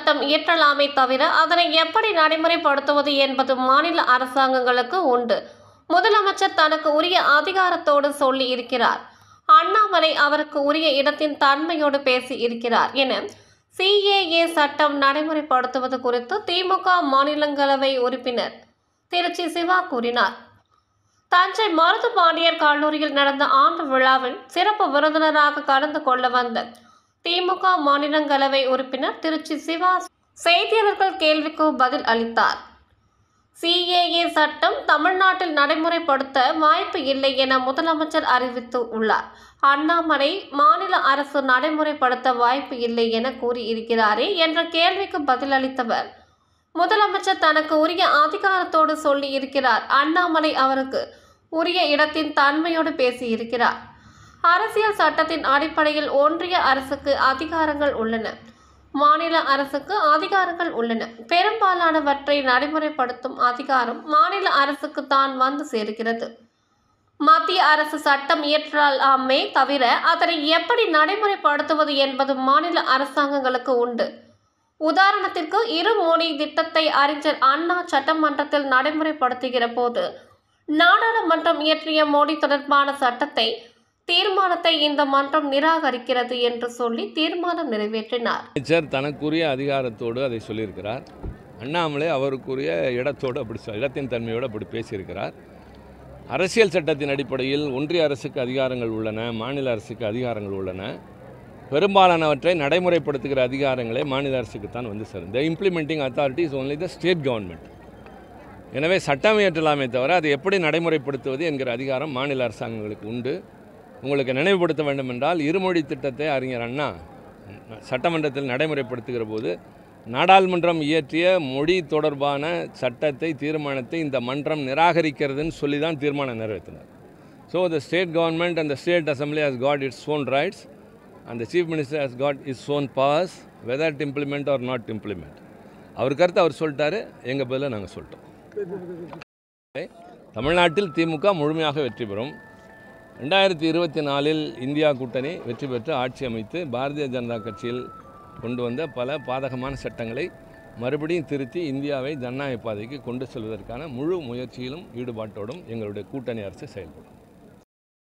சட்டம் இயற்றலாமே தவிர அதனை எப்படி நடைமுறைப்படுத்துவது என்பது மாநில அரசாங்கங்களுக்கு உண்டு. முதலமைச்சர் தனக்கு உரிய அதிகாரத்தோடு சொல்லி இருக்கிறார். அண்ணாமலை அவருக்கு உரிய இடத்தின் தன்மையோடு பேசி இருக்கிறார் என CAA சட்டம் நடைமுறைப்படுத்துவது குறித்து திமுக மாநிலங்களவை உறுப்பினர் திருச்சி சிவா கூறினார். தஞ்சை மருது பாண்டியர் கல்லூரியில் நடந்த ஆண்டு விழாவில் சிறப்பு விருந்தினராக கலந்து கொள்ள வந்த திமுக மாநிலங்களவை உறுப்பினர் திருச்சி சிவா செய்தியாளர்கள் கேள்விக்கு பதில் அளித்தார். CAA சட்டம் தமிழ்நாட்டில் நடைமுறைப்படுத்த வாய்ப்பு இல்லை என முதலமைச்சர் அறிவித்து உள்ளார். அண்ணாமலை மாநில அரசு நடைமுறைப்படுத்த வாய்ப்பு இல்லை என கூறியிருக்கிறாரே என்ற கேள்விக்கு பதிலளித்தவர், முதலமைச்சர் தனக்கு உரிய அதிகாரத்தோடு சொல்லி இருக்கிறார். அண்ணாமலை அவருக்கு உரிய இடத்தின் தன்மையோடு பேசியிருக்கிறார். அரசியல் சட்டத்தின் அடிப்படையில் ஒன்றிய அரசுக்கு அதிகாரங்கள் உள்ளன, மாநில அரசுக்கு அதிகாரங்கள் உள்ளன. பெரும்பாலானவற்றை நடைமுறைப்படுத்தும் அதிகாரம் மாநில அரசுக்கு தான் வந்து சேர்கிறது. மத்திய அரசு சட்டம் இயற்றலாமே தவிர அதனை எப்படி நடைமுறைப்படுத்துவது என்பது மாநில அரசாங்கங்களுக்கு உண்டு. உதாரணத்திற்கு இருமொழி திட்டத்தை அறிஞர் அண்ணா சட்டமன்றத்தில் நடைமுறைப்படுத்துகிற போது நாடாளுமன்றம் இயற்றிய மொழி தொடர்பான தீர்மானத்தை இந்த மன்றம் நிராகரிக்கிறது என்று சொல்லி தீர்மானம் நிறைவேற்றினார். அமைச்சர் தனக்குரிய அதிகாரத்தோடு அதை சொல்லியிருக்கிறார். அண்ணாமலை அவருக்குரிய இடத்தின் தன்மையோடு அப்படி பேசியிருக்கிறார். அரசியல் சட்டத்தின் அடிப்படையில் ஒன்றிய அரசுக்கு அதிகாரங்கள் உள்ளன, மாநில அரசுக்கு அதிகாரங்கள் உள்ளன. பெரும்பாலானவற்றை நடைமுறைப்படுத்துகிற அதிகாரங்களே மாநில அரசுக்கு தான் வந்து சேரும். The implementing authority is only the state government. எனவே சட்டம் இயற்றலாமே தவிர அதை எப்படி நடைமுறைப்படுத்துவது என்கிற அதிகாரம் மாநில அரசாங்கங்களுக்கு உண்டு. உங்களுக்கு நினைவுபடுத்த வேண்டும் என்றால், இருமொழி திட்டத்தை அறிஞர் அண்ணா சட்டமன்றத்தில் நடைமுறைப்படுத்துகிற போது நாடாளுமன்றம் இயற்றிய மொழி தொடர்பான தீர்மானத்தை இந்த மன்றம் நிராகரிக்கிறதுன்னு சொல்லி தான் தீர்மானம் நிறைவேற்றினார். So the state government and the state assembly has got its own rights and the chief minister has got its own powers whether to implement or not implement. அவர் கருத்து அவர் சொல்லிட்டாரு, எங்கள் பதிலை நாங்கள் சொல்லிட்டோம். தமிழ்நாட்டில் திமுக முழுமையாக வெற்றி பெறும். 2024 இந்தியா கூட்டணி வெற்றி பெற்று ஆட்சி அமைத்து பாரதிய ஜனதா கட்சியில் கொண்டு வந்த பல பாதகமான சட்டங்களை மறுபடியும் திருத்தி இந்தியாவை ஜனநாயக பாதைக்கு கொண்டு செல்வதற்கான முழு முயற்சியிலும் ஈடுபாட்டோடும் எங்களுடைய கூட்டணி அரசு செயல்படும்.